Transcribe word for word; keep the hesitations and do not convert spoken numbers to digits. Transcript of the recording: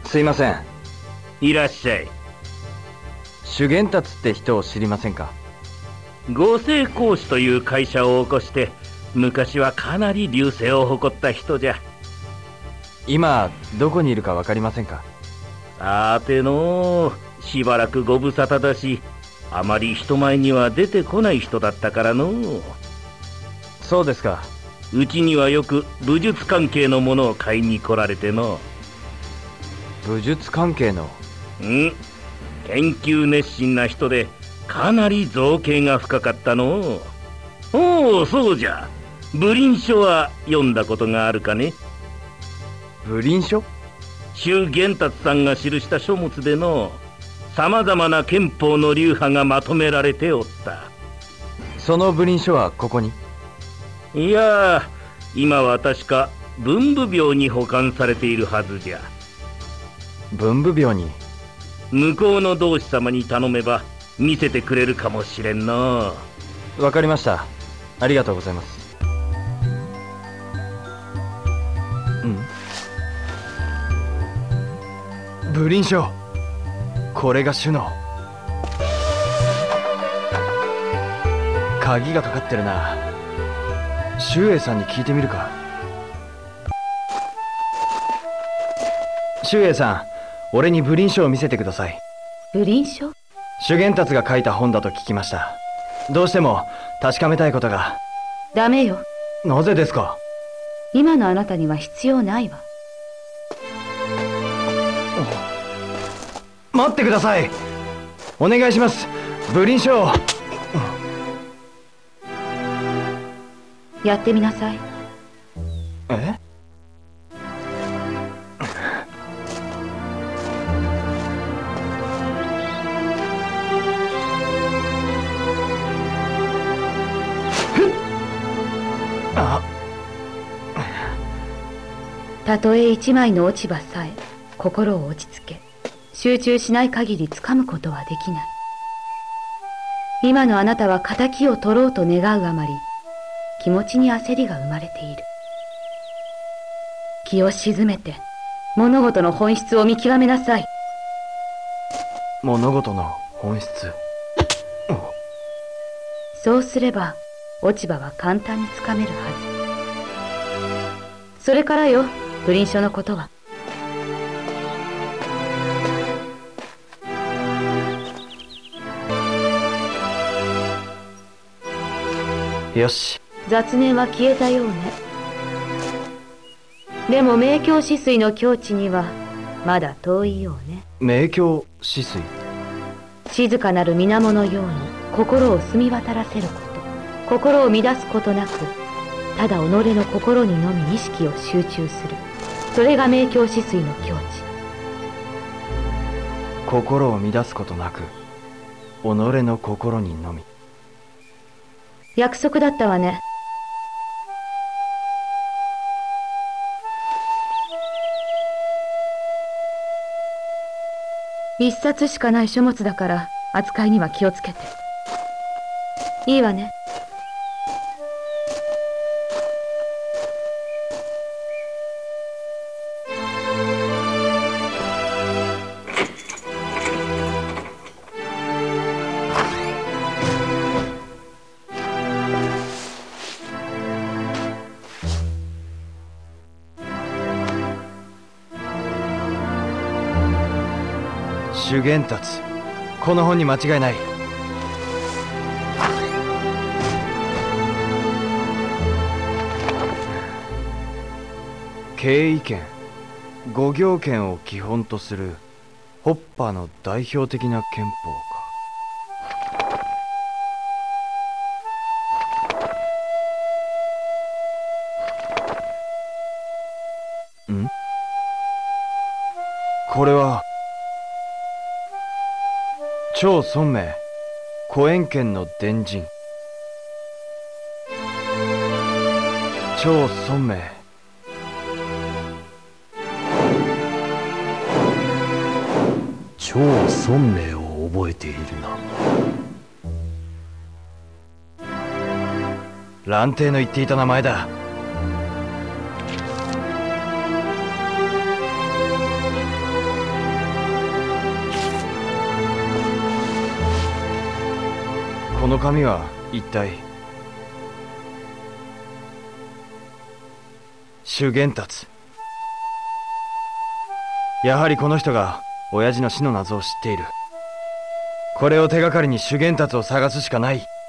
すいません。 いらっしゃい。 修験達って人を知りませんか？ 合成講師という会社を起こして、昔はかなり隆盛を誇った人じゃ。 今どこにいるかわかりませんか？ さてのう、しばらくご無沙汰だし、あまり人前には出てこない人だったからのう。 そうですか。 うちにはよく武術関係のものを買いに来られての。 武術関係の？ ん研究熱心な人で、かなり造詣が深かったのう。おお、そうじゃ。武林書は読んだことがあるかね？ 武林書？ 周玄達さんが記した書物での、様々な憲法の流派がまとめられておった。 その武林書はここに？ いや、今は確か文武廟に保管されているはずじゃ。 文武廟に？ 向こうの同志様に頼めば見せてくれるかもしれんな。 わかりました。ありがとうございます。うん？武林書。これが主の。鍵がかかってるな。周英さんに聞いてみるか。周英さん、俺に武林書を見せてください。 武林書？ 修験達が書いた本だと聞きました。どうしても確かめたいことが。 ダメよ。 なぜですか？ 今のあなたには必要ないわ。 待ってください。お願いします。武林書を。 やってみなさい。 え？ たとえ一枚の落ち葉さえ心を落ち着け集中しない限り掴むことはできない。今のあなたは仇を取ろうと願うあまり気持ちに焦りが生まれている。気を静めて物事の本質を見極めなさい。 物事の本質。 そうすれば落ち葉は簡単に掴めるはず。それからよ、武林書のことは。 よし。 雑念は消えたようね。でも明鏡止水の境地にはまだ遠いようね。 明鏡止水？ 静かなる水面のように心を澄み渡らせること。心を乱すことなく、ただ己の心にのみ意識を集中する。それが明鏡止水の境地。 心を乱すことなく、己の心にのみ。 約束だったわね。一冊しかない書物だから扱いには気をつけて。いいわね。 修験達、この本に間違いない。経緯権、五行権を基本とするホッパーの代表的な憲法か。ん？これは張孫明古縁県の伝人。張孫明。 張孫明を覚えているな。 蘭亭の言っていた名前だ。 の紙は一体。修験達。やはりこの人が親父の死の謎を知っている。これを手がかりに修験達を探すしかない。